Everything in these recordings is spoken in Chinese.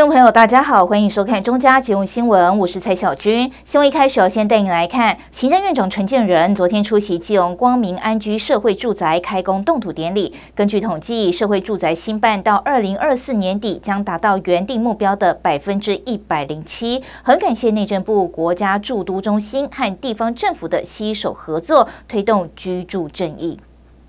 众朋友，大家好，欢迎收看中嘉节目新闻，我是蔡小军。新闻一开始要先带你来看，行政院长陈建仁昨天出席基隆光明安居社会住宅开工动土典礼。根据统计，社会住宅新办到2024年底将达到原定目标的107%。很感谢内政部、国家住都中心和地方政府的携手合作，推动居住正义。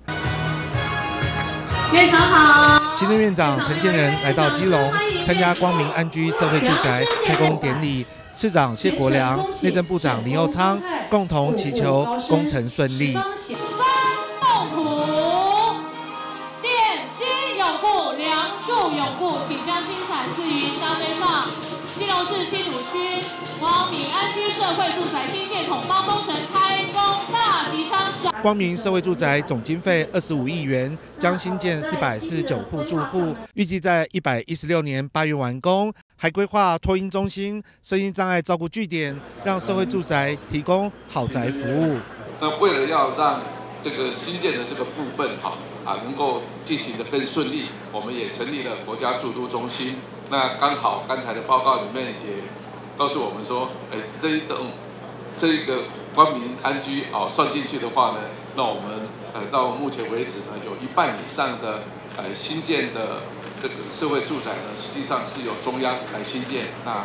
院长好。 行政院长陈建仁来到基隆参加光明安居社会住宅开工典礼，市长谢国良、内政部长林右昌共同祈求工程顺利。 3动土，奠基永固，梁柱永固，请将金伞赐于沙堆上。基隆市西堵区光明安居社会住宅新建统包工程开工大吉昌。 光明社会住宅总经费25亿元，将新建449户住户，预计在116年8月完工，还规划托婴中心、身心障碍照顾据点，让社会住宅提供好宅服务。 那为了要让这个新建的这个部分能够进行得更顺利，我们也成立了国家住都中心。那刚好刚才的报告里面也告诉我们说，这一个光明安居算进去的话呢，那我们到目前为止呢，有1半以上的新建的这个社会住宅呢，实际上是由中央来新建，那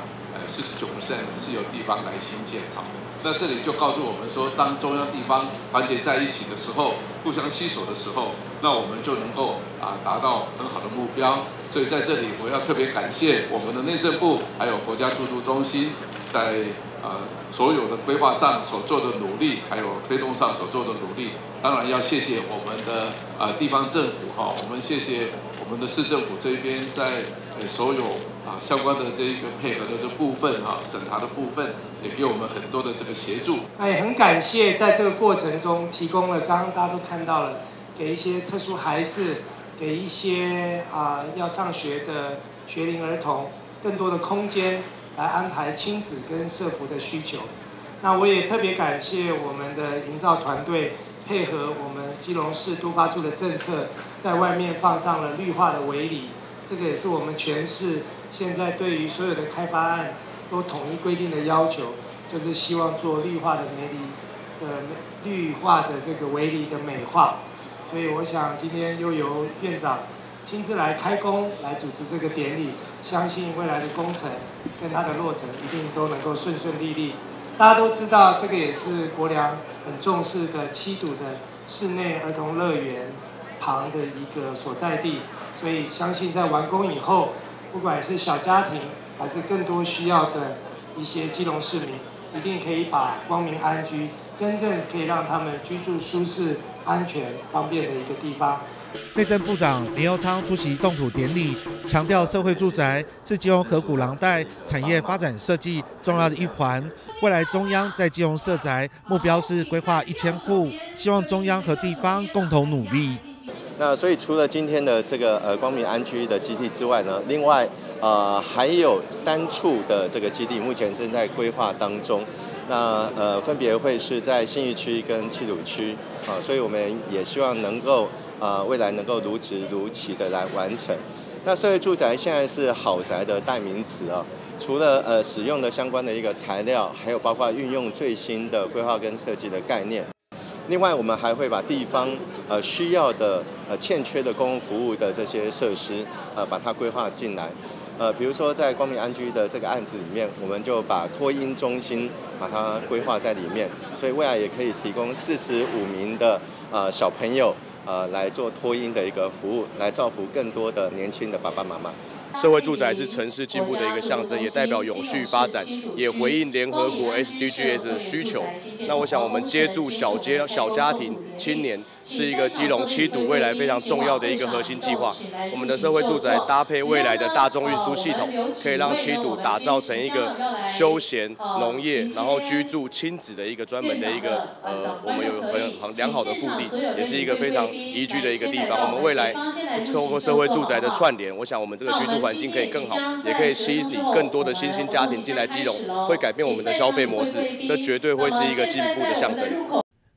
49% 是由地方来新建。那这里就告诉我们说，当中央地方团结在一起的时候，互相携手的时候，那我们就能够达到很好的目标。所以在这里我要特别感谢我们的内政部，还有国家住都中心在所有的规划上所做的努力，还有推动上所做的努力。当然要谢谢我们的地方政府我们谢谢我们的市政府这边在所有相关的这一个配合的这部分审查的部分，也给我们很多的这个协助。 那也很感谢在这个过程中提供了，刚刚大家都看到了，给一些特殊孩子，给一些要上学的学龄儿童更多的空间来安排亲子跟社福的需求。那我也特别感谢我们的营造团队配合我们基隆市都发处的政策，在外面放上了绿化的围篱，这个也是我们全市现在对于所有的开发案都统一规定的要求，就是希望做绿化的这个围篱的美化。所以我想今天又由院长亲自来开工，来主持这个典礼，相信未来的工程跟它的落成一定都能够顺顺利利。大家都知道，这个也是国良很重视的七堵的室内儿童乐园旁的一个所在地，所以相信在完工以后，不管是小家庭还是更多需要的一些基隆市民，一定可以把光明安居真正可以让他们居住舒适、安全、方便的一个地方。 内政部长林右昌出席动土典礼，强调社会住宅是基隆河谷廊带产业发展设计重要的一环。未来中央在基隆设宅目标是规划1000户，希望中央和地方共同努力。 那所以除了今天的这个光明安居的基地之外呢，另外还有3处的这个基地目前正在规划当中。那分别会是在信义区跟七堵区所以我们也希望能够未来能够如职如期的来完成。那社会住宅现在是好宅的代名词除了使用的相关的一个材料，还有包括运用最新的规划跟设计的概念。另外，我们还会把地方需要的欠缺的公共服务的这些设施把它规划进来。比如说在光明安居的这个案子里面，我们就把托婴中心把它规划在里面，所以未来也可以提供45名的小朋友来做托婴的一个服务，来造福更多的年轻的爸爸妈妈。 社会住宅是城市进步的一个象征，也代表永续发展，也回应联合国 SDGs 的需求。那我想，我们接住小家庭、青年，是一个基隆七堵未来非常重要的一个核心计划。我们的社会住宅搭配未来的大众运输系统，可以让七堵打造成一个休闲、农业，然后居住、亲子的一个专门的一个我们有很良好的腹地，也是一个非常宜居的一个地方。我们未来透过社会住宅的串联，我想我们这个居住环境可以更好，也可以吸引更多的新兴家庭进来基隆，会改变我们的消费模式，这绝对会是一个进步的象征。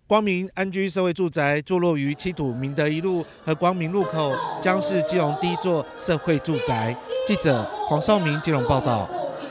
光明安居社会住宅坐落于七堵明德一路和光明路口，将是基隆第一座社会住宅。记者黄少明基隆报道。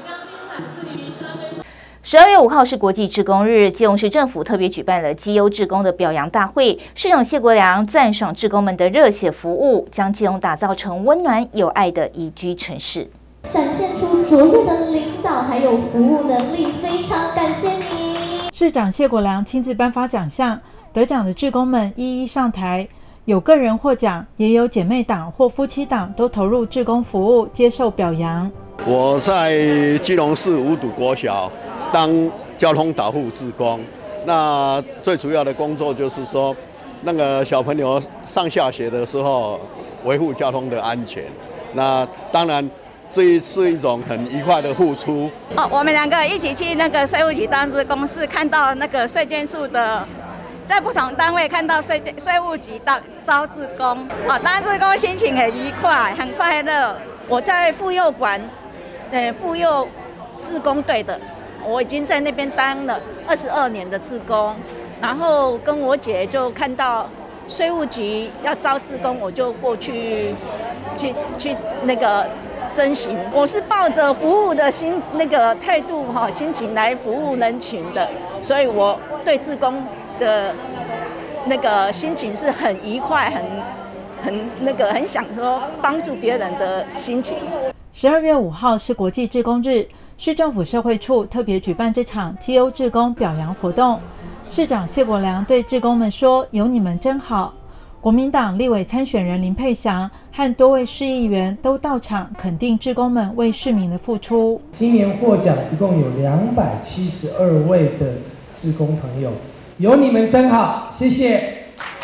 12月5号是国际志工日，基隆市政府特别举办了绩优志工的表扬大会。市长谢国良赞赏志工们的热血服务，将基隆打造成温暖有爱的宜居城市， 展现出卓越的领导还有服务能力，非常感谢你。 市长谢国良亲自颁发奖项，得奖的志工们一一上台，有个人获奖，也有姐妹党或夫妻档都投入志工服务，接受表扬。 我在基隆市五堵国小当交通导护志工，那最主要的工作就是说，那个小朋友上下学的时候维护交通的安全。那当然，这是一种很愉快的付出。 我们两个一起去那个税务局当志工，是看到那个税监处的，在不同单位看到税务局招志工，当志工心情很愉快，很快乐。我在妇幼馆，妇幼志工队的。我已经在那边当了22年的志工，然后跟我姐就看到税务局要招志工，我就过去那个征询。我是抱着服务的态度心情来服务人群的，所以我对志工的那个心情是很愉快，很享受帮助别人的心情。 12月5号是国际志工日。市政府社会处特别举办这场绩优志工表扬活动，市长谢国良对志工们说：“有你们真好。”国民党立委参选人林佩祥和多位市议员都到场肯定志工们为市民的付出。 今年获奖一共有272位的志工朋友，有你们真好，谢谢。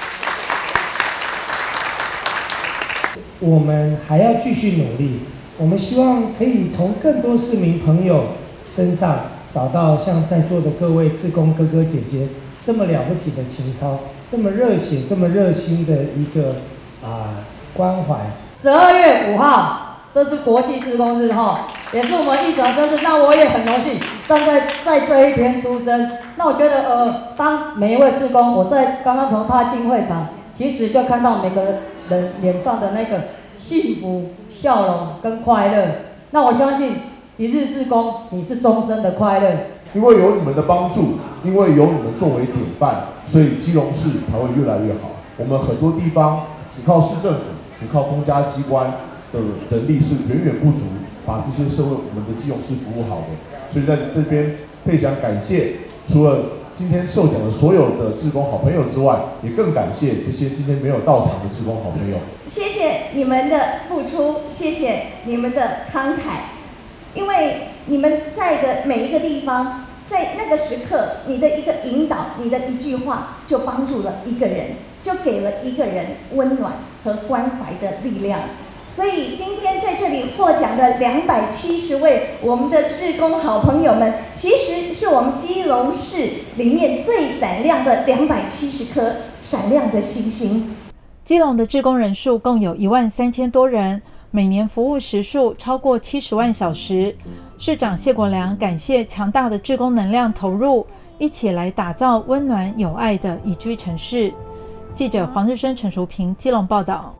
我们还要继续努力。我们希望可以从更多市民朋友身上找到像在座的各位志工哥哥姐姐这么了不起的情操，这么热血、这么热心的一个关怀。 12月5号，这是国际志工日也是我们一转生日，那我也很荣幸站在这一天出生。那我觉得当每一位志工，我在刚刚从他进会场，其实就看到每个人脸上的那个幸福、笑容跟快乐，那我相信一日志工，你是终身的快乐。 因为有你们的帮助，因为有你们作为典范，所以基隆市才会越来越好。我们很多地方只靠市政府、只靠公家机关的能力是远远不足，把这些社会我们的基隆市服务好的。所以在这边非常感谢，除了今天受奖的所有的志工好朋友之外，也更感谢这些今天没有到场的志工好朋友。 谢谢你们的付出，谢谢你们的慷慨，因为你们在的每一个地方，在那个时刻，你的一个引导，你的一句话，就帮助了一个人，就给了一个人温暖和关怀的力量。所以今天在这里获奖的270位我们的志工好朋友们，其实是我们基隆市里面最闪亮的270颗闪亮的星星。 基隆的志工人数共有13000多人，每年服务时数超过70万小时。市长谢国良感谢强大的志工能量投入，一起来打造温暖有爱的宜居城市。记者黄日升、陈淑平基隆报道。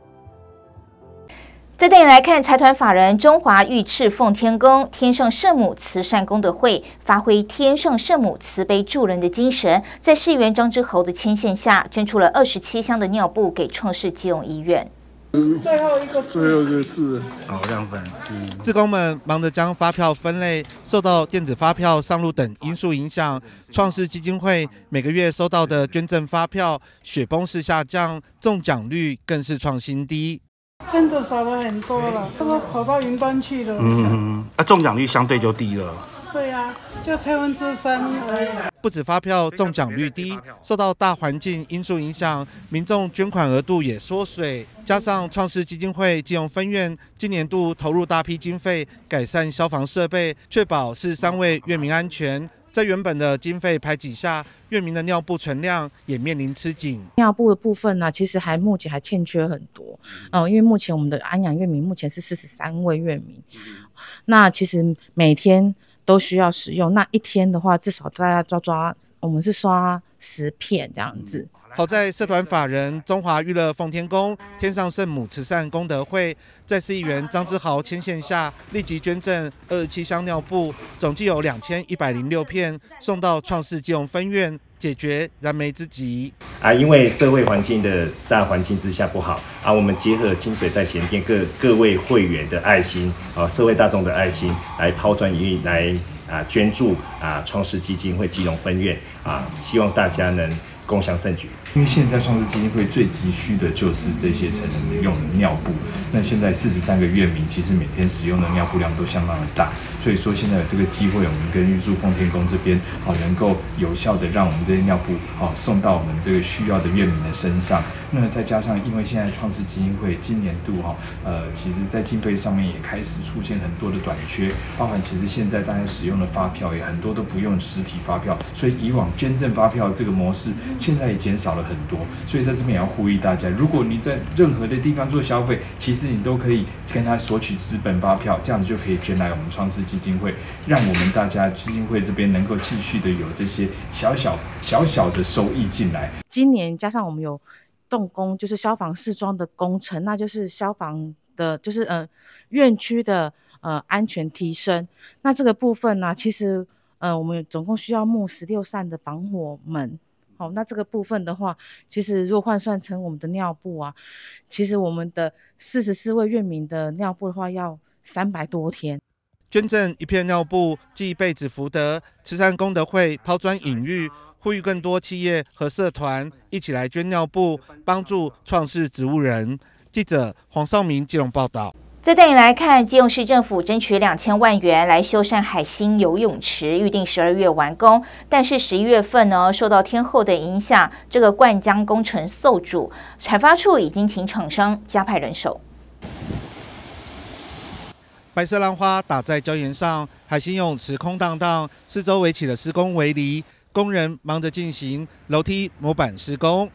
再带你来看，财团法人中华御赤奉天宫天圣圣母慈善功德会发挥天圣圣母慈悲助人的精神，在市议员张之侯的牵线下，捐出了27箱的尿布给创世基隆医院。 最后一个字， 好，这样分。志工们忙着将发票分类，受到电子发票上路等因素影响，创世基金会每个月收到的捐赠发票雪崩式下降，中奖率更是创新低。 真的少了很多了，都跑到云端去了。 中奖率相对就低了。 对啊，就3%而已。 不止发票中奖率低，受到大环境因素影响，民众捐款额度也缩水。加上创世基金会基隆分院今年度投入大批经费改善消防设备，确保市3位院民安全。在原本的经费排挤下，院民的尿布存量也面临吃紧。 尿布的部分呢，其实目前还欠缺很多。因为目前我们的安养院民目前是43位院民，那其实每天都需要使用。那一天的话，至少大家抓，我们是刷 10片这样子。 好在社团法人中华娱乐奉天宫天上圣母慈善功德会在市议员张之豪牵线下，立即捐赠27箱尿布，总计有2106片送到创世基隆分院，解决燃眉之急。 因为社会环境的大环境之下不好我们结合清水在前店各位会员的爱心社会大众的爱心来抛砖引玉，来捐助创世基金会基隆分院希望大家能共襄盛举。 因为现在创世基金会最急需的就是这些成人用的尿布。那现在43个院民其实每天使用的尿布量都相当的大，所以说现在有这个机会，我们跟玉树奉天宫这边能够有效的让我们这些尿布送到我们这个需要的院民的身上。那再加上因为现在创世基金会今年度其实在经费上面也开始出现很多的短缺，包含其实现在大家使用的发票也很多都不用实体发票，所以以往捐赠发票这个模式现在也减少了很多。所以在这边也要呼吁大家，如果你在任何的地方做消费，其实你都可以跟他索取纸本发票，这样子就可以捐来我们创世基金会，让我们大家基金会这边能够继续的有这些小小的收益进来。 今年加上我们有动工，就是消防试装的工程，那就是消防的，就是院区的安全提升。那这个部分呢，其实我们总共需要募16扇的防火门。那这个部分的话，其实如果换算成我们的尿布其实我们的44位院民的尿布的话，要300多天。 捐赠1片尿布，即被子福德慈善功德会抛砖引玉，呼吁更多企业和社团一起来捐尿布，帮助创世植物人。记者黄少明基隆报道。 再带你来看，基隆市政府争取2000万元来修缮海星游泳池，预定12月完工。但是11月份呢，受到天候的影响，这个灌浆工程受阻，采发处已经请厂商加派人手。 白色浪花打在礁岩上，海星游泳池空荡荡，四周围起了施工围篱，工人忙着进行楼梯模板施工。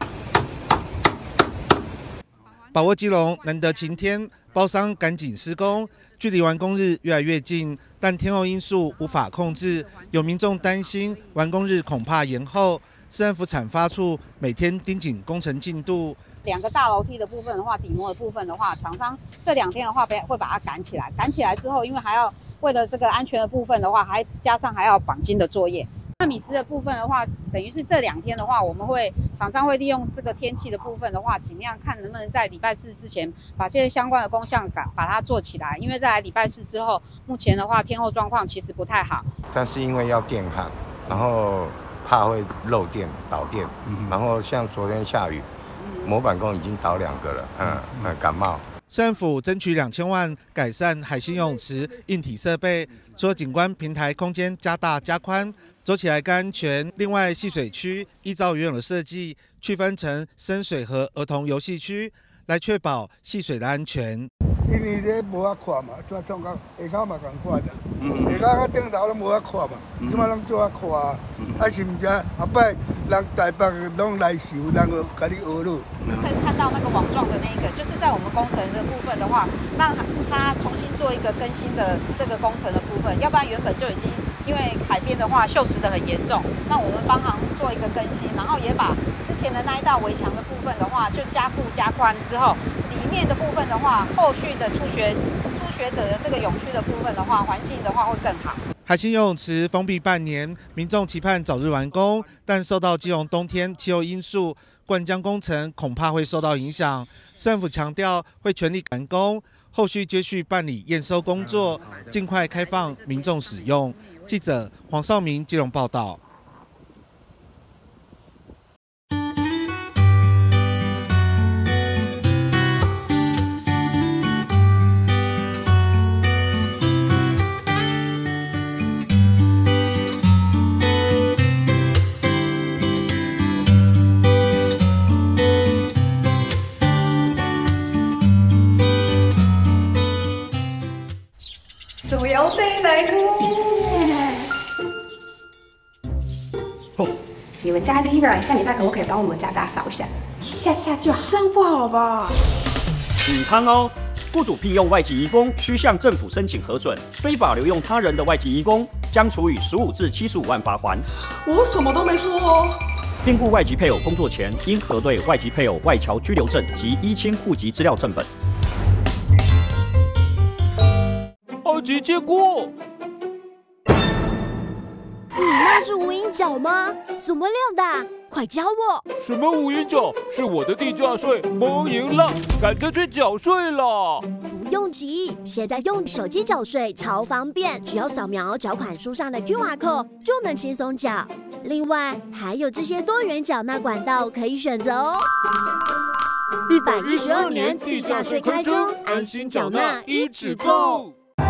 把握基隆难得晴天，包商赶紧施工，距离完工日越来越近，但天候因素无法控制，有民众担心完工日恐怕延后。市政府产发处每天盯紧工程进度。 2个大楼梯的部分的话，底膜的部分的话，厂商这2天的话会把它赶起来。赶起来之后，因为还要为了这个安全的部分的话，还加上还要绑筋的作业。那米丝的部分的话，等于是这2天的话，我们厂商会利用这个天气的部分的话，尽量看能不能在礼拜4之前把这些相关的工项把它做起来。因为在礼拜4之后，目前的话天候状况其实不太好。 但是因为要电焊，然后怕会漏电导电，然后像昨天下雨，模板工已经倒2个了，感冒。 市政府争取2000万改善海星游泳池硬体设备，除了景观平台空间加大加宽，走起来更安全。另外，戏水区依照原有的设计，区分成深水和儿童游戏区，来确保戏水的安全。 因为咧无法看嘛，怎创到下骹嘛共款的，下骹甲顶头拢无法看嘛，即摆拢做啊看，是毋是后摆人台北拢来收，人就甲你学咯。 可以看到那个网状的那个，就是在我们工程的部分的话，让它重新做一个更新的这个工程的部分，要不然原本就已经因为海边的话锈蚀的很严重，那我们帮忙做一个更新，然后也把之前的那一道围墙的部分的话，就加固加宽之后，里面的部分的话，后续的初学者的这个泳区的部分的话，环境的话会更好。 海星游泳池封闭半年，民众期盼早日完工，但受到基隆冬天气候因素，灌浆工程恐怕会受到影响。市政府强调会全力赶工，后续接续办理验收工作，尽快开放民众使用。记者黄少明基隆报道。 手摇杯来过。你们家 Lina 下礼拜可不可以帮我们家打扫一下？一下下就好，这样不好吧？ 警汤哦，雇主聘用外籍移工需向政府申请核准，非法留用他人的外籍移工将处以15至75万罚锾。 我什么都没说哦。 聘雇外籍配偶工作前，应核对外籍配偶外侨居留证及依亲户籍资料正本。 姐姐过。 你那是无影脚吗？怎么亮的？快教我！ 什么无影脚？是我的地价税没赢了，赶着去缴税了。 不用急，现在用手机缴税超方便，只要扫描缴款书上的 QR code 就能轻松缴。另外还有这些多元缴纳管道可以选择哦。112年地价税开征，安心缴纳一指扣。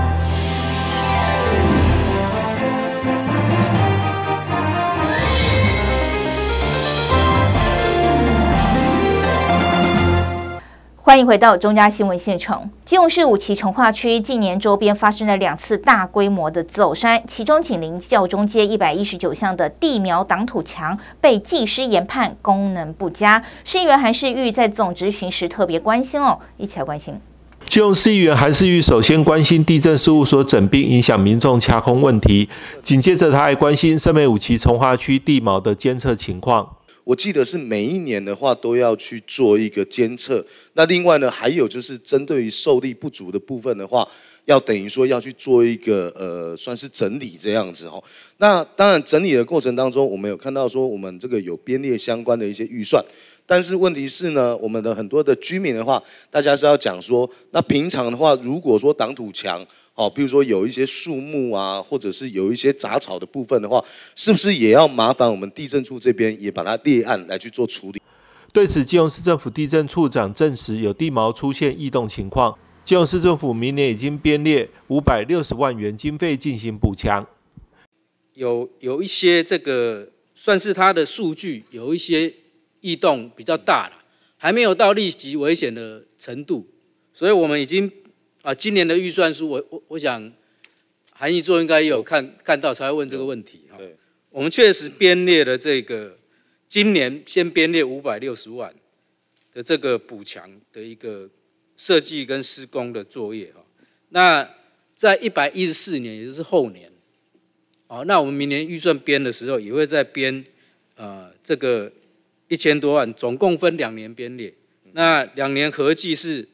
欢迎回到中嘉新闻现场。基隆市5期重划区近年周边发生了2次大规模的走山，其中紧邻教中街119巷的地苗挡土墙被技师研判功能不佳。市议员韩世玉在总质询时特别关心一起来关心。 基隆市议员韩世玉首先关心地政事务所整并影响民众掐空问题，紧接着他还关心深美5期重划区地毛的监测情况。 我记得是每一年的话都要去做一个监测，那另外呢还有就是针对于受力不足的部分的话，要等于说要去做一个算是整理这样子那当然整理的过程当中，我们有看到说我们这个有编列相关的一些预算，但是问题是呢，我们的很多的居民的话，大家是要讲说，那平常的话，如果说挡土墙比如说有一些树木啊，或者是有一些杂草的部分的话，是不是也要麻烦我们地政处这边也把它列案来去做处理？ 对此，基隆市政府地政处长证实有地毛出现异动情况，基隆市政府明年已经编列560万元经费进行补强。 有一些这个算是它的数据有一些异动比较大了，还没有到立即危险的程度，所以我们已经。今年的预算书，我想韩议座应该也有看到才会问这个问题对，我们确实编列了这个，今年先编列560万的这个补强的一个设计跟施工的作业那在114年，也就是后年，那我们明年预算编的时候，也会再编这个1000多万，总共分2年编列，那2年合计是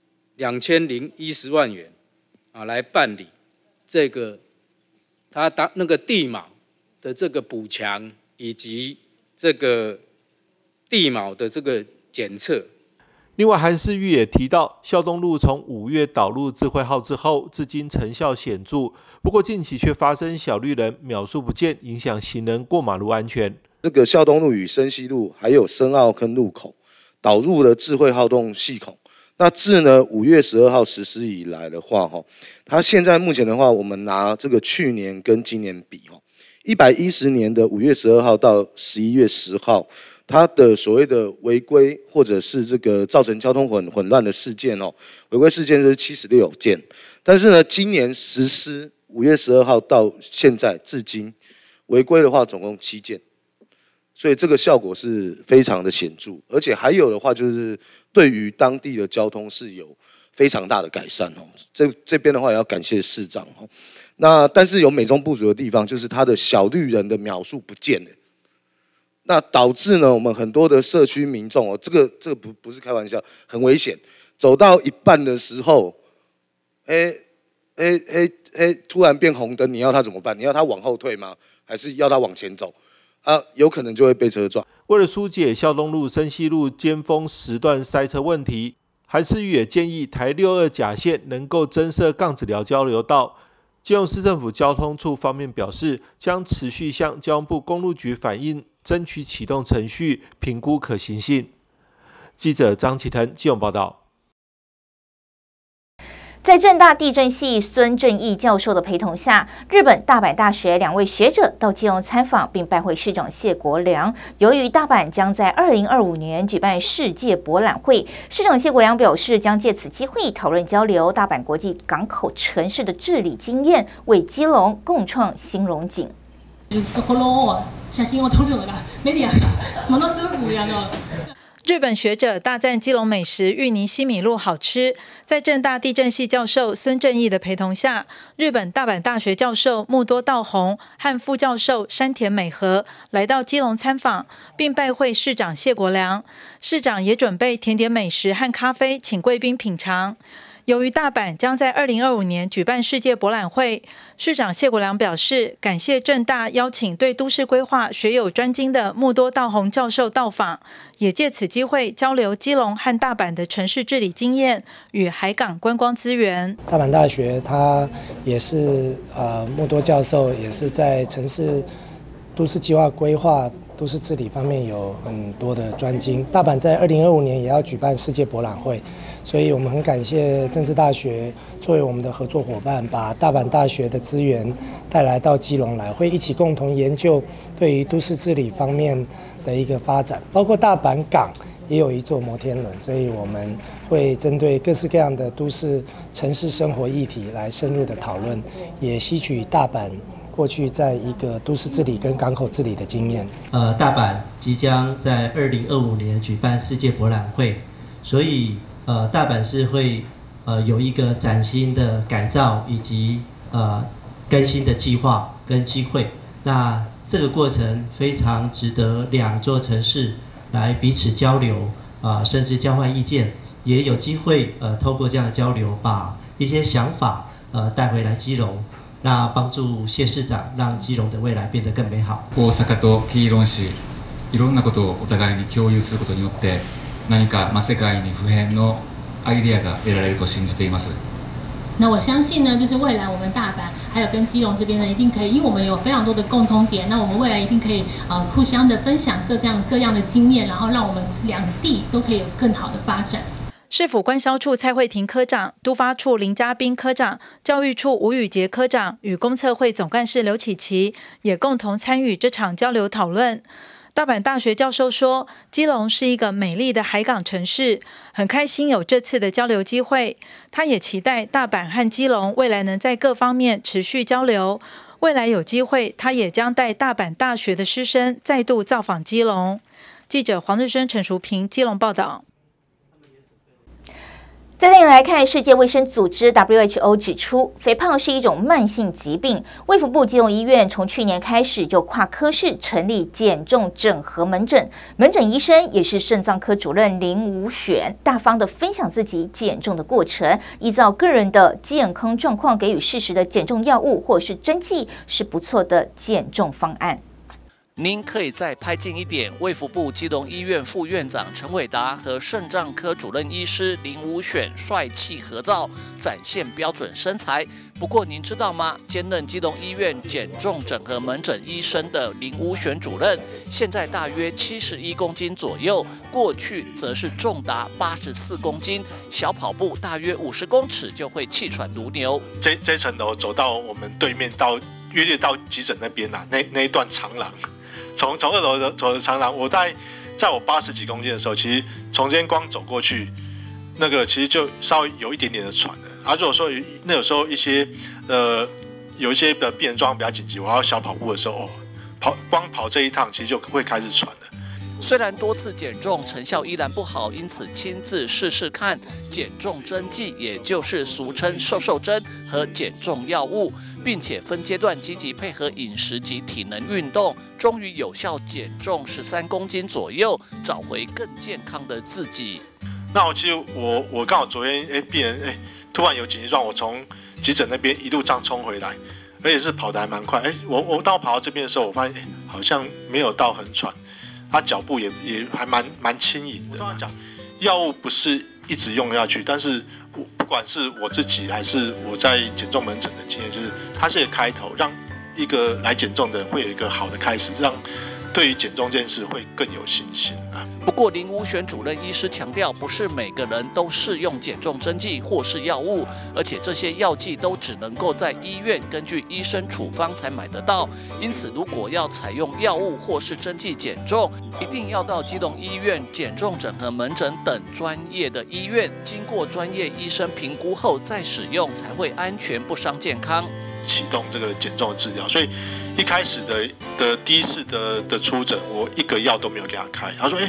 2010万元来办理这个他那个地毛的这个补强，以及这个地毛的这个检测。 另外，韩世玉也提到，孝东路从5月导入智慧号之后，至今成效显著，不过近期却发生小绿人秒数不见，影响行人过马路安全。 这个孝东路与深西路还有深澳坑路口导入了智慧号动系统。那自呢5月12号实施以来的话，它现在目前的话，我们拿这个去年跟今年比，110年的5月12号到11月10号，它的所谓的违规或者是这个造成交通混乱的事件违规事件就是76件，但是呢，今年实施5月12号到现在至今，违规的话总共7件。所以这个效果是非常的显著，而且还有的话就是对于当地的交通是有非常大的改善这边的话也要感谢市长那但是有美中不足的地方，就是它的小绿人的秒数不见了，那导致呢我们很多的社区民众这个不是开玩笑，很危险。走到一半的时候，突然变红灯，你要他怎么办？你要他往后退吗？还是要他往前走？有可能就会被车撞。 为了疏解孝东路、深西路尖峰时段塞车问题，韩世玉也建议台62甲线能够增设杠子寮交流道。基隆市政府交通处方面表示，将持续向交通部公路局反映，争取启动程序，评估可行性。记者张启腾基隆报道。 在政大地震系孙正义教授的陪同下，日本大阪大学2位学者到基隆参访，并拜会市长谢国良。由于大阪将在2025年举办世界博览会，市长谢国良表示，将借此机会讨论交流大阪国际港口城市的治理经验，为基隆共創新榮景。 この写真を撮るのがメディアがものすごく日本学者大赞基隆美食芋泥西米露好吃，在政大地震系教授孙正义的陪同下，日本大阪大学教授木多道弘和副教授山田美和来到基隆参访，并拜会市长谢国良。市长也准备甜点美食和咖啡，请贵宾品尝。由于大阪将在2025年举办世界博览会，市长谢国良表示，感谢政大邀请对都市规划学有专精的木多道弘教授到访，也借此机会交流基隆和大阪的城市治理经验与海港观光资源。 大阪大学他也是木多教授，也是在城市都市计划规划、都市治理方面有很多的专精。大阪在2025年也要举办世界博览会。所以我们很感谢政治大学作为我们的合作伙伴，把大阪大学的资源带来到基隆来，会一起共同研究对于都市治理方面的一个发展，包括大阪港也有一座摩天轮，所以我们会针对各式各样的都市城市生活议题来深入的讨论，也吸取大阪过去在一个都市治理跟港口治理的经验。 大阪即将在2025年举办世界博览会，所以大阪市会有一个崭新的改造以及更新的计划跟机会。那这个过程非常值得两座城市来彼此交流，甚至交换意见，也有机会透過這樣的交流，把一些想法帶回來基隆，那幫助謝市長讓基隆的未來變得更美好。 大阪と基隆市いろんなことをお互いに共有することによって何か世界に普遍のアイデアが得られると信じています。 那我相信呢，就是未来我们大阪还有跟基隆这边呢，一定可以，因为我们有非常多的共通点，那我们未来一定可以互相的分享各样的经验，然后让我们两地都可以有更好的发展。 市府官销处蔡慧婷科长、都发处林嘉彬科长、教育处吴宇杰科长与公测会总干事刘启奇也共同参与这场交流讨论。大阪大学教授说，基隆是一个美丽的海港城市，很开心有这次的交流机会。他也期待大阪和基隆未来能在各方面持续交流。未来有机会，他也将带大阪大学的师生再度造访基隆。记者黄日升、陈淑平基隆报道。再带你来看，世界卫生组织 WHO 指出，肥胖是一种慢性疾病。卫福部基隆医院从去年开始就跨科室成立减重整合门诊，门诊医生也是肾脏科主任林武选，大方的分享自己减重的过程，依照个人的健康状况给予适时的减重药物或是针剂，是不错的减重方案。 您可以再拍近一点，卫福部基隆医院副院长陈伟达和肾脏科主任医师林武选帅气合照，展现标准身材。不过您知道吗？兼任基隆医院减重整合门诊医生的林武选主任，现在大约71公斤左右，过去则是重达84公斤，小跑步大约50公尺就会气喘如牛。 这层楼走到我们对面约略到急诊那边那一段长廊。从2楼走的长廊，我在我80几公斤的时候，其实从这边光走过去，那个其实就稍微有一点点的喘了。如果说有时候有一些的病人状况比较紧急，我要小跑步的时候，光跑这一趟，其实就会开始喘了。 虽然多次减重成效依然不好，因此亲自试试看减重针剂，也就是俗称瘦针和减重药物，并且分阶段积极配合饮食及体能运动，终于有效减重13公斤左右，找回更健康的自己。 那其实我刚好昨天病人突然有紧急状，我从急诊那边一路这样冲回来，而且是跑得还蛮快。我当我跑到这边的时候，我发现好像没有到很喘。他脚步也还蛮轻盈的。我刚刚讲，药物不是一直用下去，但是不管是我自己还是我在减重门诊的经验，就是它是一个开头，让一个来减重的人会有一个好的开始，让对于减重这件事会更有信心啊。 不过林武选主任医师强调，不是每个人都适用减重针剂或是药物，而且这些药剂都只能够在医院根据医生处方才买得到。因此，如果要采用药物或是针剂减重，一定要到基隆医院减重整合门诊等专业的医院，经过专业医生评估后再使用，才会安全不伤健康。 启动这个减重的治疗，所以一开始的第一次的出诊，我一个药都没有给他开。他说：“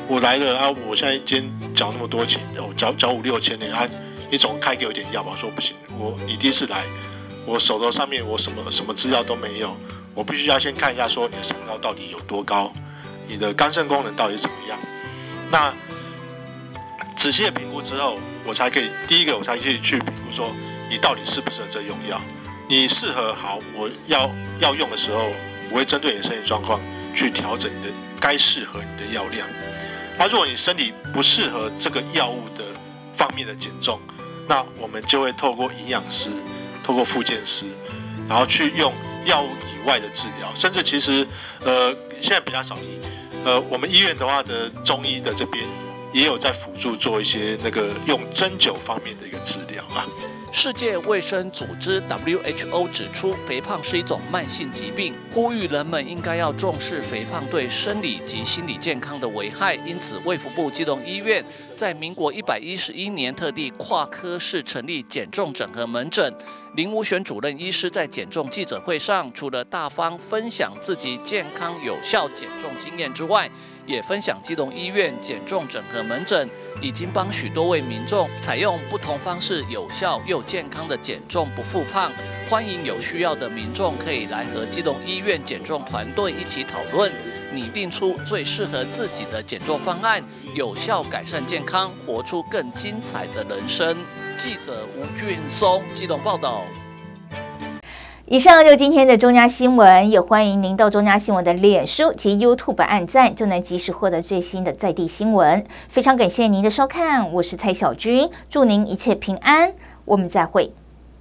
我来了啊，我现在今天缴那么多钱，我缴5、6千呢啊，你总开给我一点药吧？我说不行，你第一次来，我手头上面我什么资料都没有，我必须要先看一下说你的身高到底有多高，你的肝肾功能到底是怎么样。那仔细的评估之后，我才可以第一个我才去评估说你到底适不适合这用药。你适合好，我要用的时候，我会针对你的身体状况去调整你的该适合你的药量。那如果你身体不适合这个药物的方面的减重，那我们就会透过营养师、透过复健师，然后去用药物以外的治疗，甚至其实现在比较少见。我们医院的话的中医的这边也有在辅助做一些那个用针灸方面的一个治疗啊。 世界卫生组织 WHO 指出，肥胖是一种慢性疾病，呼吁人们应该要重视肥胖对生理及心理健康的危害。因此，卫福部基隆医院在民国111年特地跨科室成立减重整合门诊。林武选主任医师在减重记者会上，除了大方分享自己健康有效减重经验之外，也分享基隆医院减重整合门诊已经帮许多位民众采用不同方式有效又健康的减重不复胖。欢迎有需要的民众可以来和基隆医院减重团队一起讨论，拟定出最适合自己的减重方案，有效改善健康，活出更精彩的人生。记者吴俊松基隆报道。 以上就是今天的中嘉新闻，也欢迎您到中嘉新闻的脸书及 YouTube 按赞，就能及时获得最新的在地新闻。非常感谢您的收看，我是蔡小君，祝您一切平安，我们再会。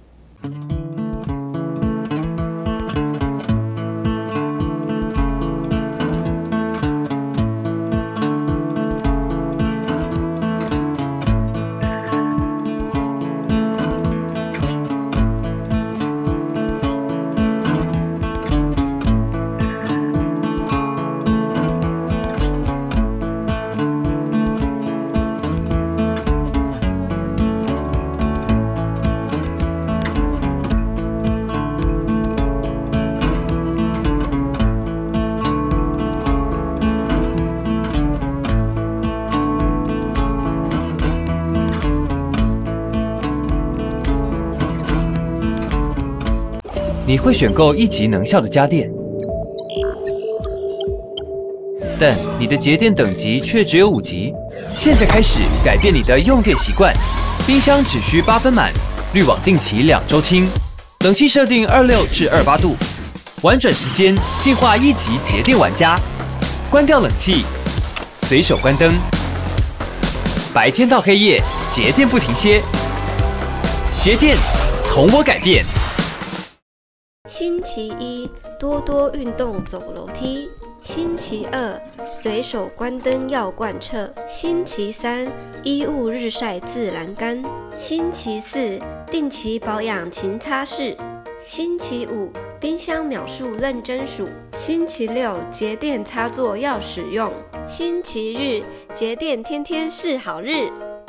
你会选购1级能效的家电，但你的节电等级却只有5级。现在开始改变你的用电习惯，冰箱只需8分满，滤网定期2周清，冷气设定26至28度，玩转时间进化1级节电玩家。关掉冷气，随手关灯，白天到黑夜，节电不停歇，节电从我改变。 星期1多多运动走楼梯，星期2随手关灯要贯彻，星期3衣物日晒自然干，星期4定期保养勤擦拭，星期5冰箱秒数认真数，星期6节电插座要使用，星期日节电天天是好日。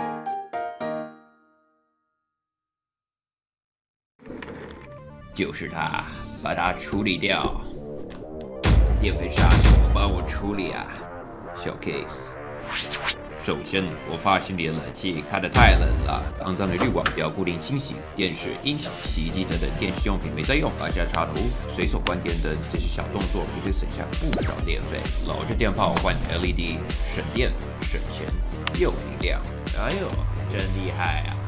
就是他，把它处理掉。电费杀手，帮我处理啊，小 case。首先，我发现你的冷气开得太冷了，肮脏的滤网要固定清洗，电视、音响、洗衣机等等电器用品没在用，拔下插头，随手关电灯，这些小动作也会省下不少电费。老着电泡换 LED， 省电、省钱又明亮。哎呦，真厉害啊！